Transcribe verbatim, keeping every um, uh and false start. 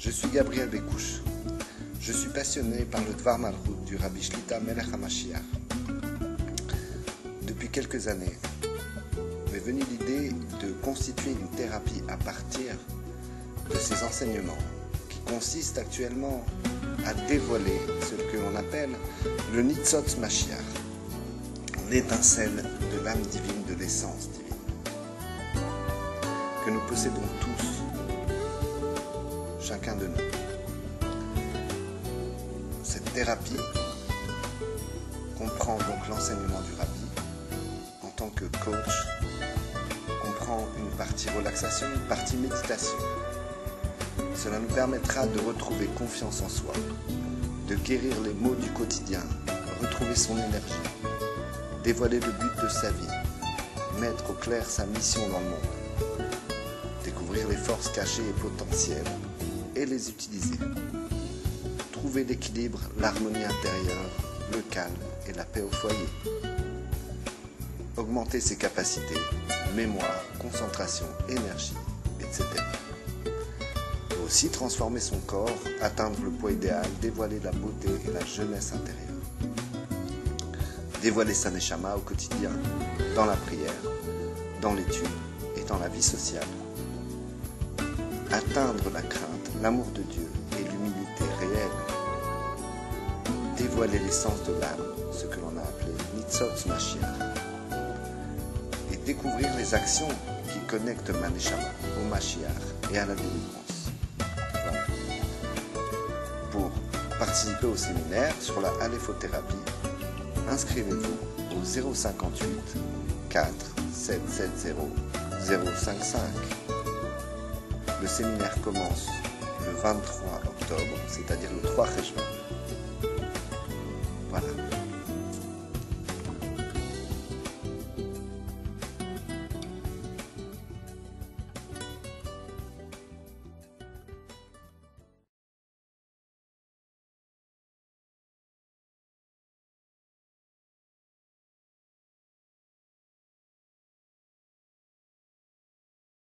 Je suis Gabriel Bekouche. Je suis passionné par le Dvar Malchut du Rabbi Shlita Melech HaMashiach. Depuis quelques années, m'est venue l'idée de constituer une thérapie à partir de ces enseignements qui consistent actuellement à dévoiler ce que l'on appelle le Nitzot Mashiach, l'étincelle de l'âme divine, de l'essence divine, que nous possédons tous, chacun de nous. Cette thérapie comprend donc l'enseignement du Rabbi en tant que coach, comprend une partie relaxation, une partie méditation. Cela nous permettra de retrouver confiance en soi, de guérir les maux du quotidien, retrouver son énergie, dévoiler le but de sa vie, mettre au clair sa mission dans le monde, découvrir les forces cachées et potentielles et les utiliser, trouver l'équilibre, l'harmonie intérieure, le calme et la paix au foyer, augmenter ses capacités, mémoire, concentration, énergie, et cetera. Aussi transformer son corps, atteindre le poids idéal, dévoiler la beauté et la jeunesse intérieure. Dévoiler sa neshama au quotidien, dans la prière, dans l'étude et dans la vie sociale. Atteindre la crainte, l'amour de Dieu et l'humilité réelle. Dévoiler l'essence de l'âme, ce que l'on a appelé Nitzot Mashiach. Et découvrir les actions qui connectent ma neshama au Mashiach et à la délivrance. Pour participer au séminaire sur la aléphothérapie, inscrivez-vous au zéro cinquante-huit quatre sept sept zéro zéro cinq cinq. Le séminaire commence le vingt-trois octobre, c'est-à-dire le trois Cheshvan.